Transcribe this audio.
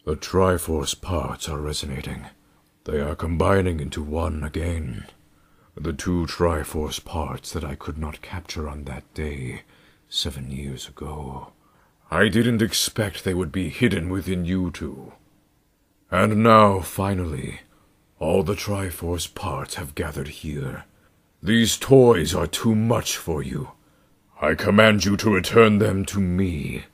The Triforce parts are resonating. They are combining into one again. The two Triforce parts that I could not capture on that day, 7 years ago. I didn't expect they would be hidden within you two. And now, finally, all the Triforce parts have gathered here. These toys are too much for you. I command you to return them to me.